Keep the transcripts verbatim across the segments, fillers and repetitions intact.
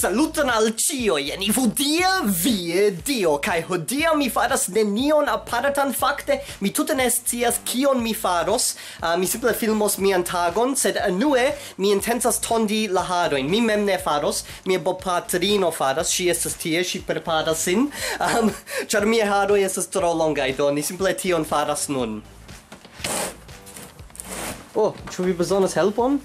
Saluton al cioi, en ivudia vie Dio, kai hodia mi faras nenion aparatan fakte, mi tute ne scias kion mi faros, uh, mi simple filmos mian tagon, sed anue mi intensas tondi la harojn, mi mem ne faros, mia bopatrino faras, si estas tie, si preparas sin, um, char mia haroj estas tro longaj, do ni simple tion faras nun. Oh, ĉu vi bezonas helpon?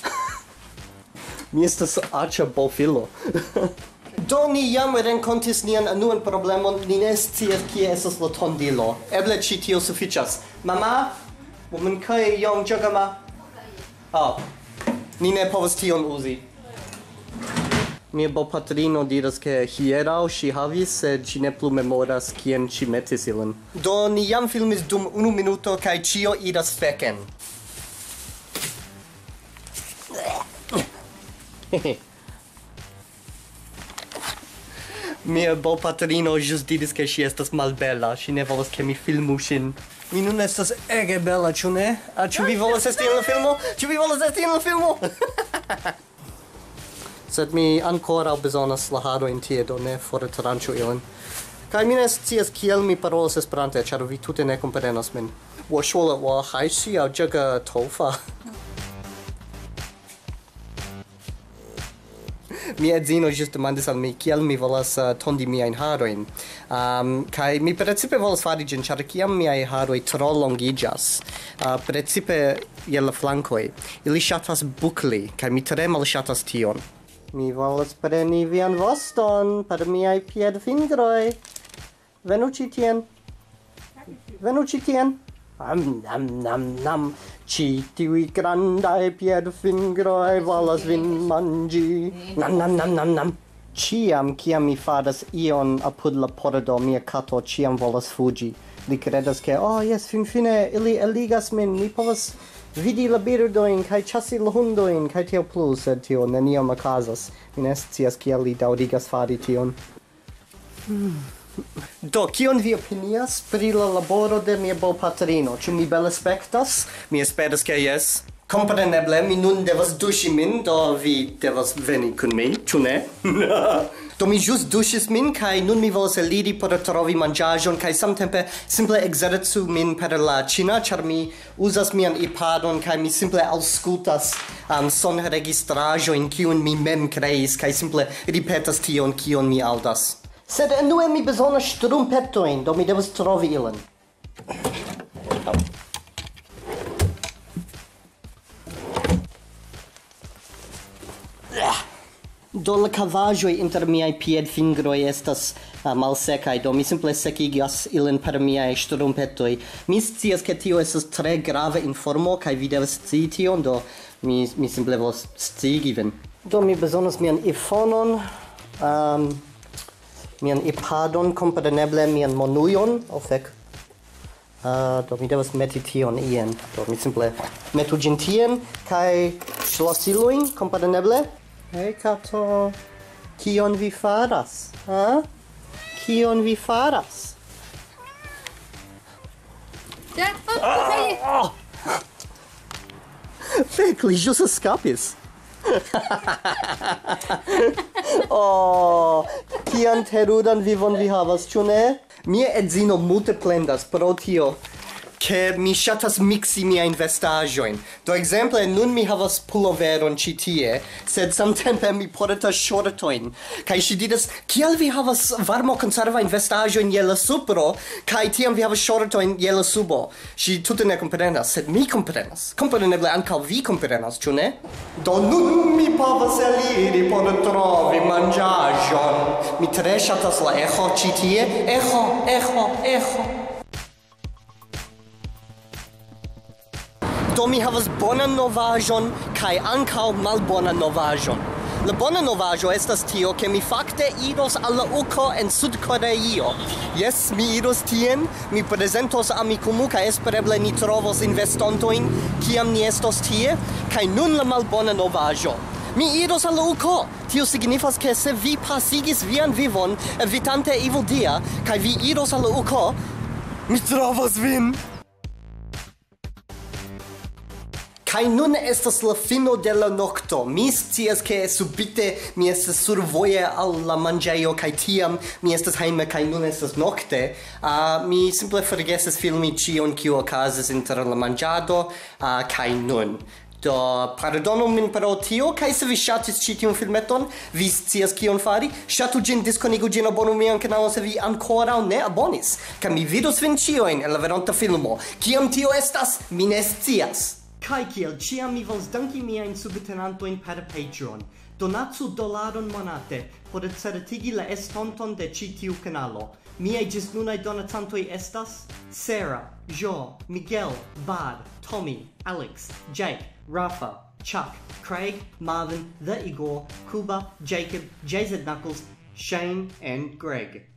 Mi estas aĉa bofilo. Do ni jam renkontis nian anuan problemon, ni ne scias kie estas la tondilo. Eble ĉi tio sufiĉas. Mama, 我们可以用这个吗? Oh, ni ne povas tion uzi. Mia bopatrino diras ke hieraŭ ŝi havis, sed ŝi ne plu memoras kien ŝi metis ilin. Do ni jam filmis dum unu minuto kaj ĉio iras feken. Mia bopatrino ĵus diris ke ŝi estas malbela, ŝi ne volas ke mi filmu ŝin. Mi nun estas ege bela, ĉu ne? Ah, ĉu vi volas esti en la filmo? Ĉu vi volas esti en la filmo? Sed mi ankoraŭ bezonas la harojn tie, do ne fortranĉu ilin. Kaj mi ne scias kiel mi parolas Esperante, ĉar vi tute ne komprenas min. 我说了，我还需要这个头发。Mia edzino ĵus demandis al mi kiel mi volas uh, tondi miajn harojn. Um, kaj mi precipe volas fari ĝin, ĉar kiam miaj haroj tro longiĝas, uh, precipe je la flankoj, ili ŝatas bukli, kaj mi tre malŝatas tion. Mi volas preni vian voston per miaj piedfingroj. Venu ĉi tien. Venu ĉi tien. Nam, nam, nam, nam. Ĉi tiuj grandaj piedfingroj volas vin manĝi. Nam, nam, nam, nam, nam. Ĉiam, kiam mi faras ion apud la pordo, mia kato ĉiam volas fuĝi. Li kredas ke, oh, jes, finfine ili eligas min, mi povas vidi la birdojn kaj ĉasi la hundojn kaj tiel plu, sed tio neniam okazas. Mi ne scias kiel li daŭrigas fari tion. Hmm. Do, kion vi opinias pri la laboro de mia bopatrino? Ĉu mi bele spektas? Mi esperas ke jes. Kompreneble, mi nun devas duŝi min, do vi devas veni kun mi, ĉu ne? Do mi ĵus duŝis min, kaj nun mi volas eliri por trovi manĝaĵon, kaj samtempe simple ekzercu min per la ĉina, ĉar mi uzas mian iPadon, kaj mi simple aŭskultas um, sonregistraĵojn, kiujn mi mem kreis, kaj simple ripetas tion, kion mi aŭdas. Sed enue mi bezonas ŝtrumpetojn, do mi devas trovi ilin. Do la kavaĵoj inter miaj piedfingroj estas uh, malsekaj, do mi simple sekigas ilin per miaj ŝtrumpetoj. Mi scias ke tio estas tre grava informo, kaj vi devas scii tion, do mi, mi simple volas sciigi vin. Do mi bezonas mian iPhonon, um, mian iPadon, kompreneble mian monujon, oh fek. Uh, do mi devas meti tion ien, do mi simple metu ĝin tien, kaj ŝlosilojn, kompreneble. Hej, kato, kion vi faras? Ha? Kion vi faras? Ja, oh, Fek, li ĵus eskapis. Oh, kian teruran vivon vi havas, ĉu ne? Mia edzino multe plendas pro tio, ke mi ŝatas miksi miajn vestaĵojn. Do ekzemple nun mi havas puloveron ĉi tie, sed samtempe mi portas ŝortojn. Kaj ŝi diras, kial vi havas varmokonservajn vestaĵojn je la supro, kaj tiam vi havas ŝortojn je la subo? Ŝi tute ne komprenas, sed mi komprenas. Kompreneble ankaŭ vi komprenas, ĉu ne? Do nun mi povas eliri por trovi manĝaĵon. Mi tre ŝatas la eĥo ĉi tie. Eĥo, eĥo, eĥo. Do mi havas bonan novaĵon kaj ankaŭ malbonan novaĵon. La bona novaĵo estas tio, ke mi fakte iros al la uko en Sud-Koreio. Jes, mi iros tien, mi prezentos Amikumu kaj espereble ni trovos investontojn, kiam ni estos tie, kaj nun la malbona novaĵo. Mi iros al la uko. Tio signifas, ke se vi pasigis vian vivon evitante evildia, kaj vi iros al la uko, mi trovos vin. Kai nun estas la fino de la nocto. Mi scias ke subite mi estas survoje al la manĝejo kaj tiam mi estas hejme kaj nun estas nokte. Uh, mi simple forgesis filmi ĉion kiu okazas inter la manĝado uh, kaj nun. Do, pardonu min pro tio, kaj se vi ŝatis ĉi tiun filmeton, vi scias kion fari. Ŝatu ĝin, diskonigu ĝin, abonu mian kanalon se vi ankoraŭ ne abonis. Kaj mi vidos vin ĉiujn en la venonta filmo. Kiam tio estas, mi ne scias. Kaj kiel ĉiam mi volas danki miajn subtenantojn per Patreon. Donacu dolaron monate por certigi la estonton de ĉi tiu kanalo. Miaj ĝisnunaj donacantoj estas Sarah, Jo, Miguel, Bad, Tommy, Aleks, Jake, Rafa, Chuck, Craig, Marvin, The Igor, Kuba, Jacob, Jzknuckles, Shane, and Greg.